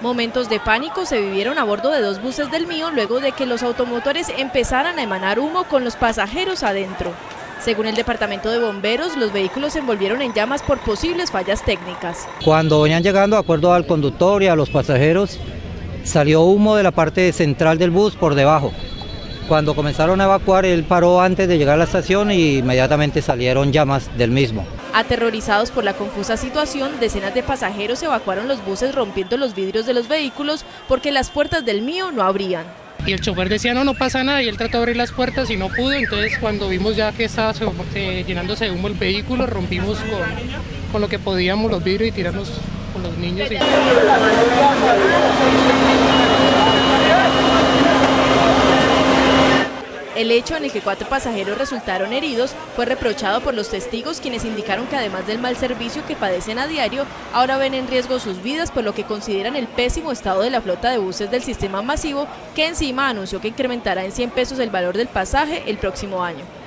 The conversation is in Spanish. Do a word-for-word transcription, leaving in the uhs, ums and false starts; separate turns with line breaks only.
Momentos de pánico se vivieron a bordo de dos buses del Mío luego de que los automotores empezaran a emanar humo con los pasajeros adentro. Según el departamento de bomberos, los vehículos se envolvieron en llamas por posibles fallas técnicas.
Cuando venían llegando, de acuerdo al conductor y a los pasajeros, salió humo de la parte central del bus por debajo. Cuando comenzaron a evacuar, él paró antes de llegar a la estación y inmediatamente salieron llamas del mismo.
Aterrorizados por la confusa situación, decenas de pasajeros evacuaron los buses rompiendo los vidrios de los vehículos porque las puertas del Mío no abrían.
Y el chofer decía no, no pasa nada, y él trató de abrir las puertas y no pudo. Entonces cuando vimos ya que estaba eh, llenándose de humo el vehículo, rompimos con, con lo que podíamos los vidrios y tiramos con los niños. Y...
El hecho en el que cuatro pasajeros resultaron heridos fue reprochado por los testigos, quienes indicaron que además del mal servicio que padecen a diario, ahora ven en riesgo sus vidas por lo que consideran el pésimo estado de la flota de buses del sistema masivo, que encima anunció que incrementará en cien pesos el valor del pasaje el próximo año.